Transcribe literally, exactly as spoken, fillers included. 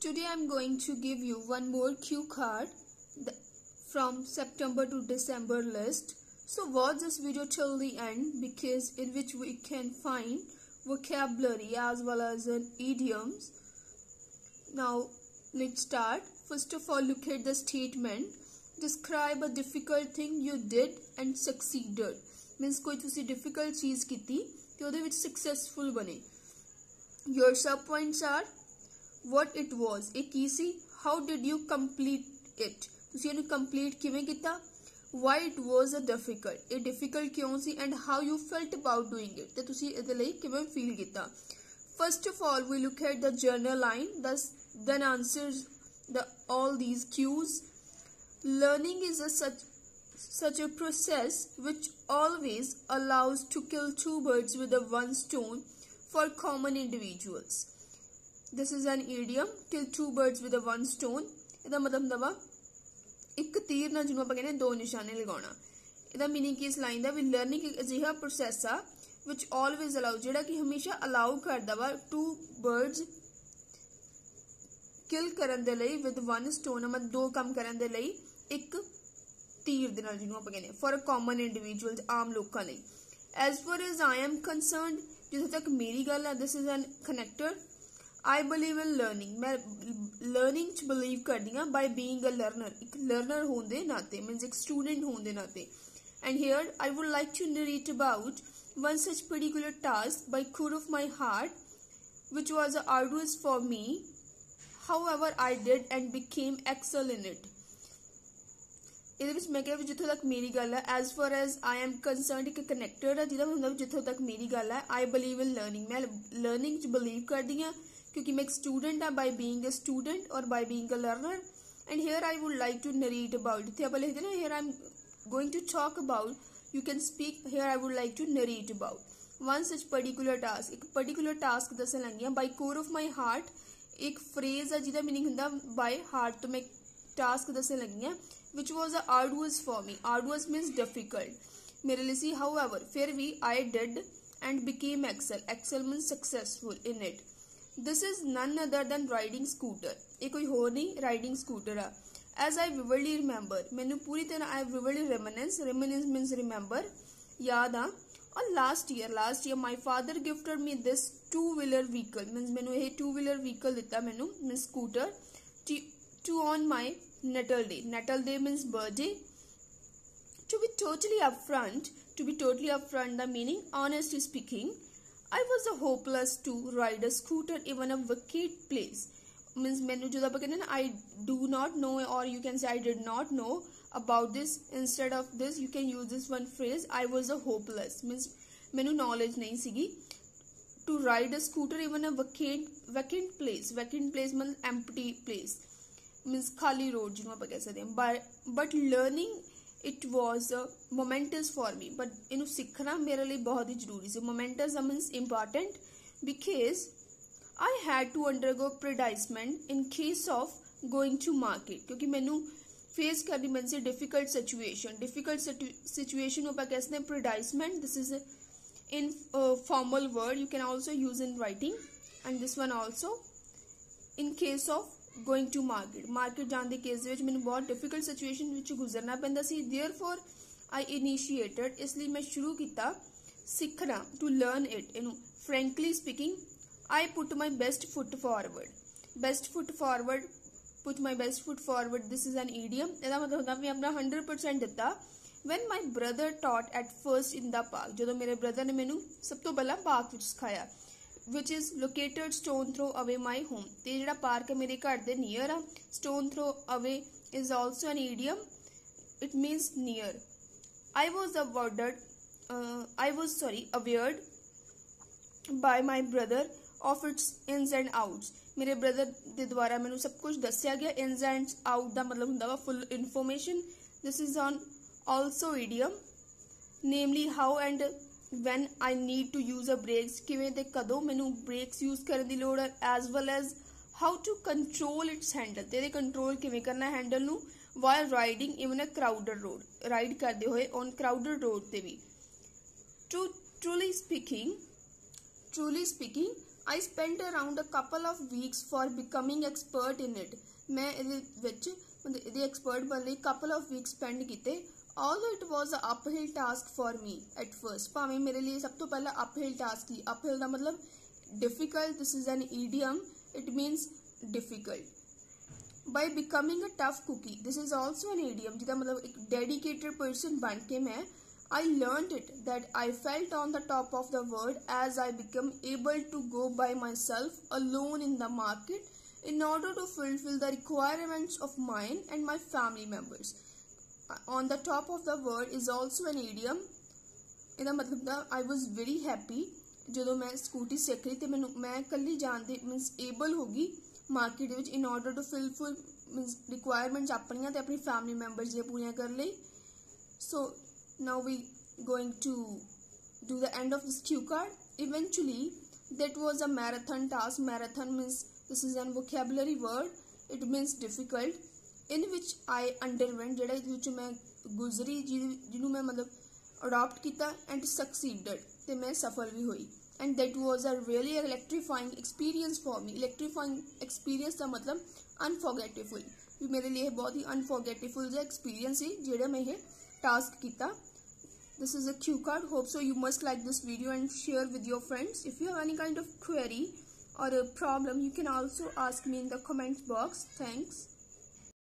Today I'm going to give you one more cue card from September to December list. So watch this video till the end, because in which we can find vocabulary as well as an idioms. Now let's start. First of all, look at the statement. Describe a difficult thing you did and succeeded. Means कोई तुसी difficult चीज कीती ते ओदे विच successful बने. Your sub points are what it was. एक की सी. How did you complete it? तुसी इहनू complete किवें कीता? Why it was a difficult. ये difficult क्यों सी and how you felt about doing it. ते तुसी इहदे लई किवें feel कीता. First of all, we look at the journal line. Thus, then answers the all these cues. Learning is a such such a process which always allows to kill two birds with a one stone for common individuals. This is an idiom. Kill two birds with a one stone. इहदा मतलब दवा एक तीर ना जिन्हों आप कहने दो निशाने लगाना. इहदा मीनिंग की इस लाइन दा भी लर्निंग एक अजिहा प्रोसेस आ which always allow जेड़ा कि हमेशा allow करदा वा two birds किल करन दे लई with one stone. मतलब दो काम करन दे लई एक तीर दे नाल जिन्हों आप कहने for a common individuals आम लोकां लई. As far as I am concerned, जिथे तक मेरी गल है, this is an connector. I believe in learning. मैं learning च believe करदी हां by being a learner. एक learner होने दे नाते means एक student होने दे नाते. And here I would like to narrate about one such particular task by core of my heart, which was arduous for me. However, I did and became excel in it. ਇਹਦੇ ਵਿੱਚ ਮੈਂ ਕਿਹਾ ਵੀ ਜਿੱਥੋਂ ਤੱਕ ਮੇਰੀ ਗੱਲ ਹੈ, as far as I am concerned ਇੱਕ ਕਨੈਕਟਰ ਹੈ ਜਿਹਦਾ ਮਤਲਬ ਜਿੱਥੋਂ ਤੱਕ ਮੇਰੀ ਗੱਲ ਹੈ, I believe in learning. ਮੈਂ learning ਚ believe ਕਰਦੀ ਹਾਂ ਕਿਉਂਕਿ ਮੈਂ ਇੱਕ student ਹਾਂ by being a student or by being a learner. And here I would like to narrate about. ਇੱਥੇ ਆਪਾਂ ਲਿਖਦੇ ਨਾ here I'm going to talk about. You can speak. Here I would like to narrate about one such particular task. ਇੱਕ particular task ਦੱਸਣ ਲੱਗੀ ਹਾਂ by core of my heart. ਇੱਕ phrase ਹੈ ਜਿਹਦਾ meaning ਹੁੰਦਾ by heart ਤੋਂ ਮੈਂ task ਦੱਸਣ ਲੱਗੀ ਹਾਂ which was a arduous for me. Arduous means difficult. मेरे लिए सी however फिर भी I did and became excel. Excel means successful in it. This is none other than riding scooter. ये कोई हो नहीं riding scooter है. As I vividly remember, मैंने पूरी तरह I vividly reminisce. Reminisce means remember. याद आ. और last year, last year my father gifted me this two wheeler vehicle. means मैंने ये two wheeler vehicle दिता मैंने means scooter to, to on my natal day. Natal day means birthday. To be totally upfront, to be totally upfront, the meaning, honestly speaking, I was a hopeless to ride a scooter even a vacant place. Means मैंने जो दबा कहने ना I do not know or you can say I did not know about this. Instead of this, you can use this one phrase. I was a hopeless. Means मैंने knowledge नहीं सीगी. To ride a scooter even a vacant vacant place. Vacant place means empty place. Means खाली road जिन्हों आप कह सकते हैं. But but learning it was uh, momentous for me. But इन्हें सीखना मेरे लिए बहुत ही जरूरी से. Momentous means important because I had to undergo predicament in case of going to market. क्योंकि मैंने face करनी मैंने से difficult situation. Difficult situ situation आप कह सकते हैं predicament. This is a in uh, formal word. You can also use in writing. And this one also in case of going to market. Market जाने के case ਵਿੱਚ ਮੈਨੂੰ बहुत difficult situation ਵਿੱਚ गुजरना ਪੈਂਦਾ ਸੀ. Therefore, I initiated. इसलिए मैं शुरू किया सीखना to learn it. You know, frankly speaking, I put my best foot forward. Best foot forward. Put my best foot forward. This is an idiom. ਇਹਦਾ ਮਤਲਬ ਹੁੰਦਾ ਮੈਂ ਆਪਣਾ one hundred percent ਦਿੱਤਾ. When my brother taught at first in the park. ਜਦੋਂ ਮੇਰੇ brother ਨੇ ਮੈਨੂੰ ਸਭ ਤੋਂ ਪਹਿਲਾਂ ਪਾਰਕ ਵਿੱਚ ਸਿਖਾਇਆ. Which is located stone throw away my home. ते जेड़ा पार्क है मेरे घर दे near uh. Stone throw away is also an idiom. It means near. I was awarded. Uh, I was sorry aware by my brother of its ins and outs. मेरे brother दे द्वारा मैंने सब कुछ दस्या गया. Ins and out दा मतलब हुंदा वा full information. This is on also idiom. Namely how and when I need to use a brakes. किवें ते कदों मैनू brakes use करने दी लोड़ है. As well as how to control its handle. तेरे control किवें करना handle नू while riding even a crowded road. Ride करदे होए on crowded road ते भी. To truly speaking, truly speaking, I spent around a couple of weeks for becoming expert in it. मैं ਇਹਦੇ ਵਿੱਚ मतलब ਇਹਦੇ expert बनने ਲਈ couple of weeks spend ਕੀਤੇ. Although it was an uphill task for me at first. भावें मेरे लिए सब तो पहला uphill task ही. Uphill का मतलब difficult. This is an idiom. It means difficult. By becoming a tough cookie. This is also an idiom. जिसका मतलब एक dedicated person बन के मैं I learned it that I felt on the top of the world as I became able to go by myself alone in the market in order to fulfill the requirements of mine and my family members. On the top of the world is also an idiom. ਇਹਦਾ ਮਤਲਬ ਦਾ I was very happy ਜਦੋਂ ਮੈਂ scooty ਸਿੱਖ ਲਈ ਤੇ ਮੈਨੂੰ ਮੈਂ ਇਕੱਲੀ ਜਾਣ ਦੇ ਮੀਨਸ ਏਬਲ ਹੋ ਗਈ ਮਾਰਕੀਟ ਦੇ ਵਿੱਚ in order to fulfill means requirements ਆਪਣੀਆਂ ਤੇ ਆਪਣੀ ਫੈਮਿਲੀ ਮੈਂਬਰਸ ਦੀਆਂ ਪੂਰੀਆਂ ਕਰਨ ਲਈ. So now we going to do the end of this cue card. Eventually that was a marathon task. Marathon means this is a vocabulary word. It means difficult, in which I underwent ਜਿਹੜਾ ਇਹਦੇ ਵਿੱਚ ਮੈਂ ਗੁਜ਼ਰੀ ਜਿਹਨੂੰ ਮੈਂ ਮਤਲਬ adopt ਕੀਤਾ and succeeded ਤੇ ਮੈਂ ਸਫਲ ਵੀ ਹੋਈ. And that was a really electrifying experience for me. Electrifying experience ਦਾ ਮਤਲਬ unforgettable ਵੀ ਮੇਰੇ ਲਈ ਇਹ ਬਹੁਤ ਹੀ unforgettable ਜਿਹਾ experience ਸੀ ਜਿਹੜਾ ਮੈਂ ਇਹ task kita. This is a cue card. Hope so you must like this video and share with your friends. If you have any kind of query or a problem, you can also ask me in the comments box. Thanks.